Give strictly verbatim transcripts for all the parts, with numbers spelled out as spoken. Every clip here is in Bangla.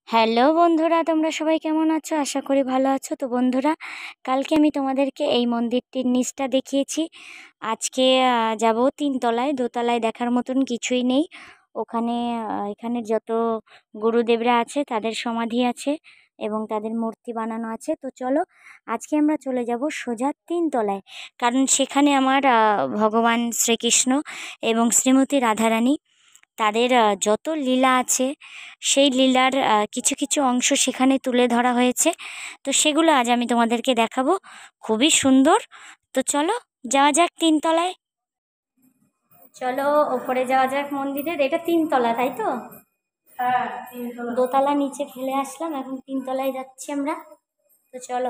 হ্যালো বন্ধুরা, তোমরা সবাই কেমন আছো? আশা করি ভালো আছো। তো বন্ধুরা, কালকে আমি তোমাদেরকে এই মন্দিরটির নিচটা দেখিয়েছি। আজকে আহ, যাব তিনতলায়। দোতলায় দেখার মতন কিছুই নেই। ওখানে আহ, এখানে যত গুরুদেবরা আছে তাদের সমাধি আছে এবং তাদের মূর্তি বানানো আছে। তো চলো, আজকে আমরা চলে যাব সোজা তিনতলায়, কারণ সেখানে আমার আহ, ভগবান শ্রীকৃষ্ণ এবং শ্রীমতী রাধারানী তাদের আহ, যত লীলা আছে সেই লীলার আহ, কিছু কিছু অংশ সেখানে তুলে ধরা হয়েছে। তো সেগুলো আজ আমি তোমাদেরকে দেখাবো, খুবই সুন্দর। তো চলো যাওয়া যাক তিনতলায়। চলো ওপরে যাওয়া যাক মন্দিরের। এটা তিনতলা, তাই তো? হ্যাঁ, তিনতলা। দোতলা নিচে ফেলে আসলাম, এখন তিনতলায় যাচ্ছি আমরা। তো চলো।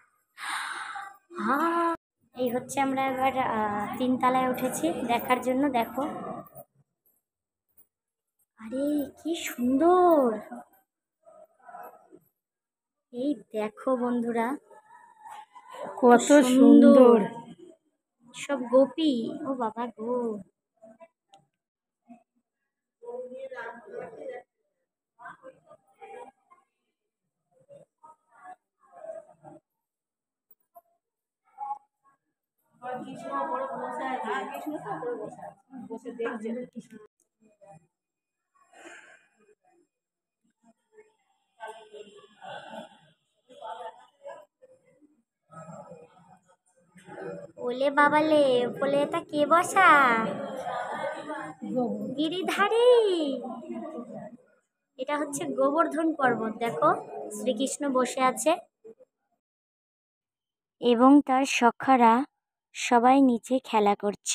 হ্যাঁ, এই হচ্ছে আমরা এবার আহ, তিনতলায় উঠেছি দেখার জন্য। দেখো, আরে কি সুন্দর! এই দেখো বন্ধুরা, কত সুন্দর সুন্দর! সব গোপী। ও বাবা গো! ওলে বাবালে, বলে এটা কে বসা? গিরিধারী। এটা হচ্ছে গোবর্ধন পর্বত। দেখো, শ্রীকৃষ্ণ বসে আছে এবং তার সখারা সবাই নিচে খেলা করছে।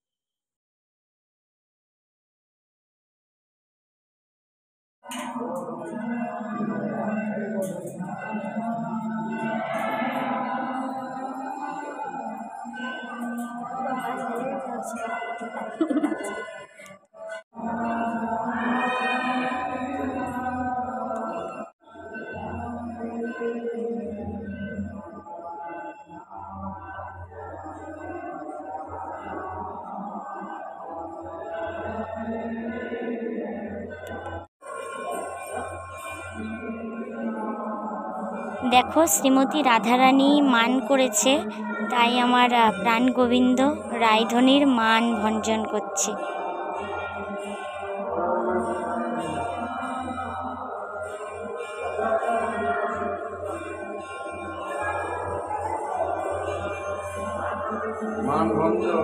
দেখো, শ্রীমতী রাধারানী মান করেছে, তাই আমার আহ, প্রাণ গোবিন্দ রায়ধনীর মান ভঞ্জন করছে। মান ভঞ্জন।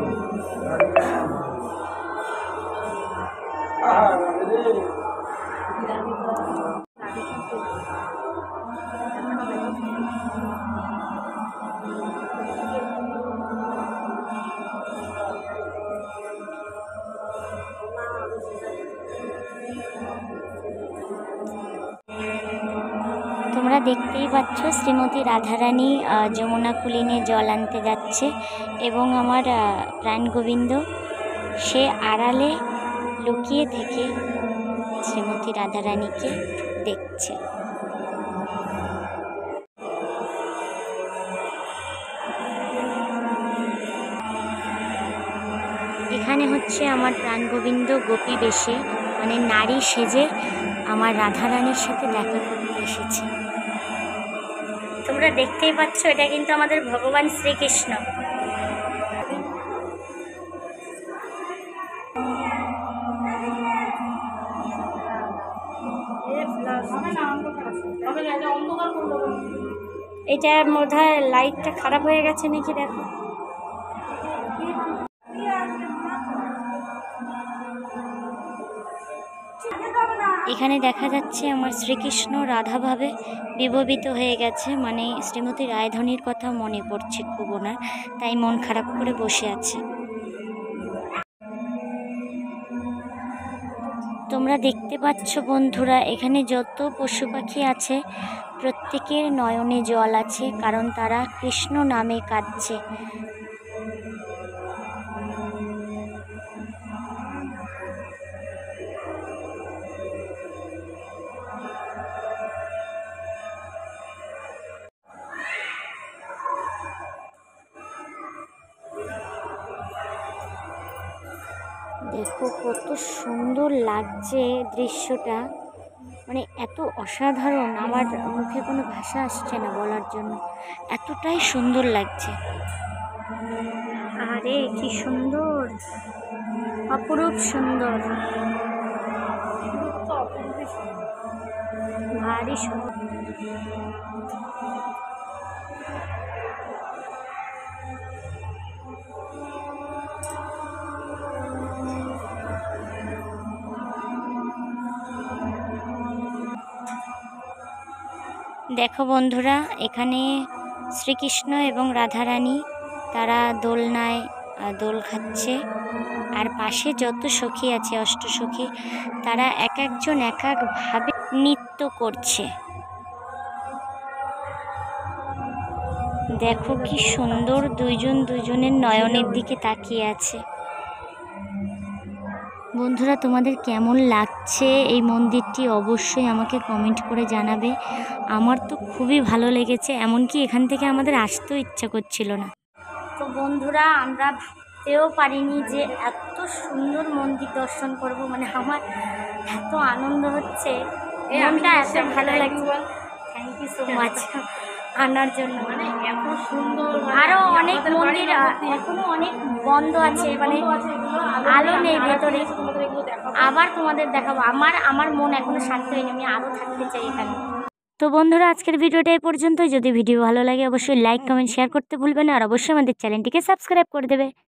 তোমরা দেখতেই পাচ্ছ শ্রীমতী রাধারানী আহ, যমুনা কুলিনে জল আনতে যাচ্ছে এবং আমার আহ, প্রাণ গোবিন্দ সে আড়ালে লুকিয়ে থেকে শ্রীমতী রাধারানীকে দেখছে। এখানে হচ্ছে আমার প্রাণ গোবিন্দ গোপী বেশে, মানে নারী সেজে আমার রাধারানীর সাথে দেখা করতে এসেছে। তোমরা দেখতেই পাচ্ছ, এটা কিন্তু আমাদের ভগবান শ্রীকৃষ্ণ। এটার মধ্যে লাইটটা খারাপ হয়ে গেছে নাকি, দেখো। এখানে দেখা যাচ্ছে আমার শ্রীকৃষ্ণ রাধাভাবে বিভবিত হয়ে গেছে, মানে শ্রীমতী রায়ধনীর কথা মনে পড়ছে খুব ওনার, তাই মন খারাপ করে বসে আছে। তোমরা দেখতে পাচ্ছ বন্ধুরা, এখানে যত পশু পাখি আছে প্রত্যেকের নয়নে জল আছে, কারণ তারা কৃষ্ণ নামে কাঁদছে। দেখো কত সুন্দর লাগছে দৃশ্যটা। মানে এত অসাধারণ, আমার মুখে কোনো ভাষা আসছে না বলার জন্য, এতটাই সুন্দর লাগছে। আরে কি সুন্দর, অপরূপ সুন্দর, ভারী সুন্দর। দেখো বন্ধুরা, এখানে শ্রীকৃষ্ণ এবং রাধারানী তারা দোলনায় দোল খাচ্ছে, আর পাশে যত সখী আছে অষ্টসখী তারা এক একজন এক একভাবে নৃত্য করছে। দেখো কি সুন্দর, দুইজন দুইজনের নয়নের দিকে তাকিয়ে আছে। বন্ধুরা, তোমাদের কেমন লাগছে এই মন্দিরটি অবশ্যই আমাকে কমেন্ট করে জানাবে। আমার তো খুবই ভালো লেগেছে, এমনকি এখান থেকে আমাদের আসতেও ইচ্ছা করছিল না। তো বন্ধুরা, আমরা ভাবতেও পারিনি যে এত সুন্দর মন্দির দর্শন করব, মানে আমার এত আনন্দ হচ্ছে, মনটা এত ভালো লাগছে। থ্যাংক ইউ সো মাচ আনার জন্য। মানে এত সুন্দর, আরও অনেক মন্দির এখনো অনেক বন্ধ আছে, মানে আলো নেই ভেতরে, আবার তোমাদের দেখাবো। আমার আমার মন এখনো শান্ত হয়নি, আমি আরও থাকতে চাই এখানে। তো বন্ধুরা, আজকের ভিডিওটা এই পর্যন্ত। যদি ভিডিও ভালো লাগে অবশ্যই লাইক কমেন্ট শেয়ার করতে ভুলবেন না, আর অবশ্যই আমাদের চ্যানেলটিকে সাবস্ক্রাইব করে দেবে।